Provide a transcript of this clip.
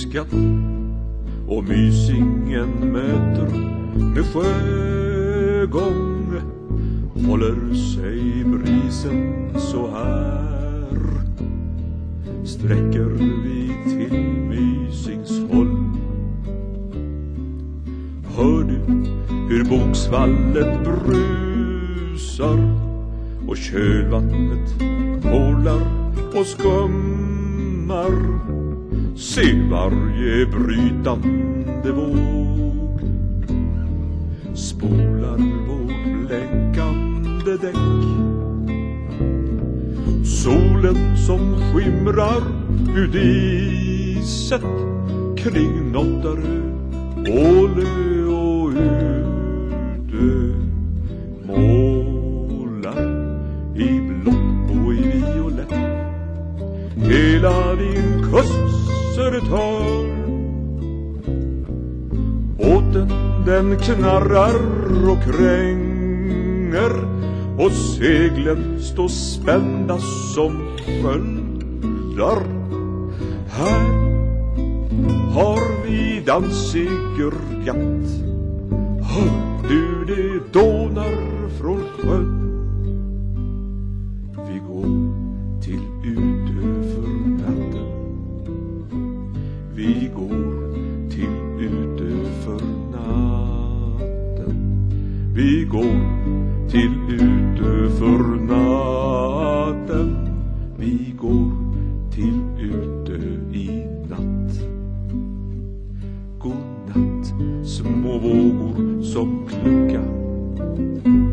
skatt, och Mysingen möter med sjögång. Håller sig brisen så här, sträcker vi till Mysingshåll. Hör du hur Bogsvallet brusar, och kölvattnet porlar och skummar. Se varje brytande våg spolar vårt blänkande däck. Solen som skimrar ur diset kring Nottarö, Ålö och Udö målar i blått och i violett hela din kust Södertörn. Båten den knarrar och kränger, och seglen står spända som sköldar. Här har vi Danzigergatt, hör du det dånar från sjön. Vi går till Utö för natten, vi går till Utö för natten, vi går till Utö för natten, vi går till Utö i natt. God natt, små vågor som kluckar.